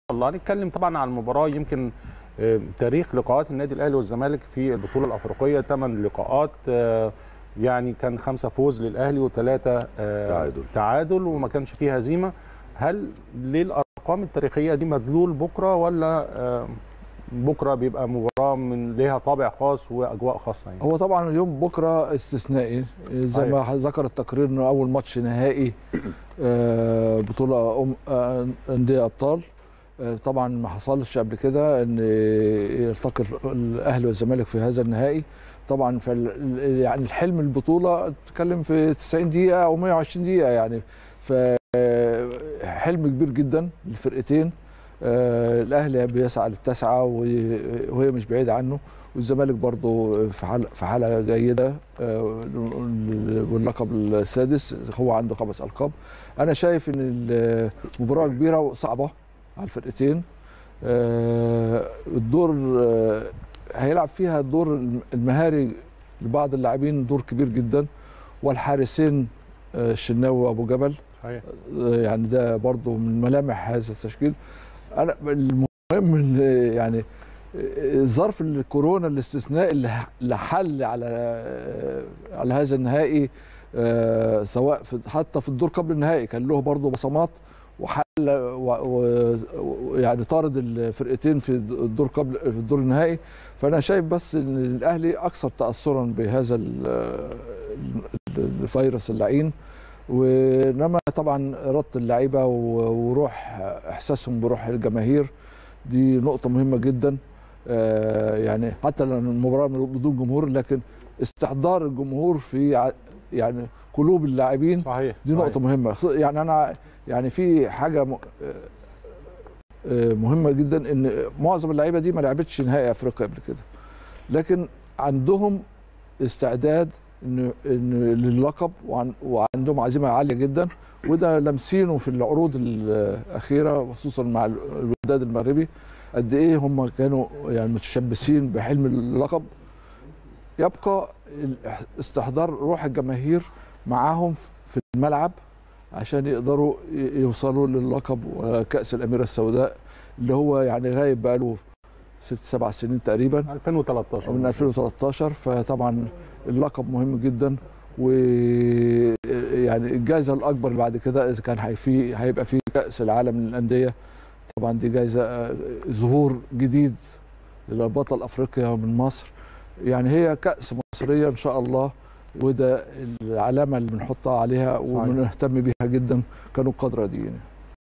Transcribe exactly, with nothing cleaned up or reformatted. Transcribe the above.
الله. هنتكلم طبعا عن المباراه. يمكن تاريخ لقاءات النادي الاهلي والزمالك في البطوله الافريقيه ثمان لقاءات، يعني كان خمسه فوز للاهلي وثلاثه تعادل تعادل وما كانش فيه هزيمه. هل للارقام التاريخيه دي مدلول بكره، ولا بكره بيبقى مباراه من ليها طابع خاص واجواء خاصه؟ يعني هو طبعا اليوم بكره استثنائي زي ما ذكر التقرير انه اول ماتش نهائي بطوله انديه ابطال. طبعا ما حصلش قبل كده ان يلتقي الاهلي والزمالك في هذا النهائي. طبعا يعني الحلم البطوله تتكلم في تسعين دقيقه او مئة وعشرين دقيقه، يعني فحلم كبير جدا للفرقتين. الاهلي بيسعى للتسعه وهي مش بعيده عنه، والزمالك برضه في حاله في حاله جيده واللقب السادس، هو عنده خمس القاب. انا شايف ان المباراه كبيره وصعبه على الفرقتين. الدور هيلعب فيها الدور المهاري لبعض اللاعبين دور كبير جدا، والحارسين الشناوي وابو جبل صحيح. يعني ده برضه من ملامح هذا التشكيل. انا المهم يعني ظرف الكورونا الاستثنائي اللي حل على على هذا النهائي، سواء في حتى في الدور قبل النهائي كان له برضه بصمات وحل ويعني طارد الفرقتين في الدور قبل في الدور النهائي. فانا شايف بس ان الاهلي اكثر تاثرا بهذا الفيروس اللعين، وانما طبعا اراده اللعيبه وروح احساسهم بروح الجماهير دي نقطه مهمه جدا. يعني حتى لو المباراه بدون جمهور، لكن استحضار الجمهور في يعني قلوب اللاعبين صحيح دي نقطه صحيح. مهمه. يعني انا يعني في حاجه مهمه جدا ان معظم اللعيبه دي ما لعبتش نهائي افريقيا قبل كده، لكن عندهم استعداد ان ان للقب وعندهم عزيمه عاليه جدا، وده لامسينه في العروض الاخيره خصوصا مع الوداد المغربي قد ايه هم كانوا يعني متشبثين بحلم اللقب. يبقى استحضار روح الجماهير معاهم في الملعب عشان يقدروا يوصلوا للقب وكأس الأميرة السوداء اللي هو يعني غايب بقاله ست سبع سنين تقريبا، ألفين وثلاثة عشر من ألفين وثلاثة عشر. فطبعا اللقب مهم جدا، ويعني الجائزة الأكبر بعد كده إذا كان في هيبقى في كأس العالم للأندية. طبعا دي جائزة ظهور جديد لبطل أفريقيا من مصر، يعني هي كأس مصرية إن شاء الله، وده العلامة اللي بنحطها عليها وبنهتم بيها جدا كنقاد رياضيين.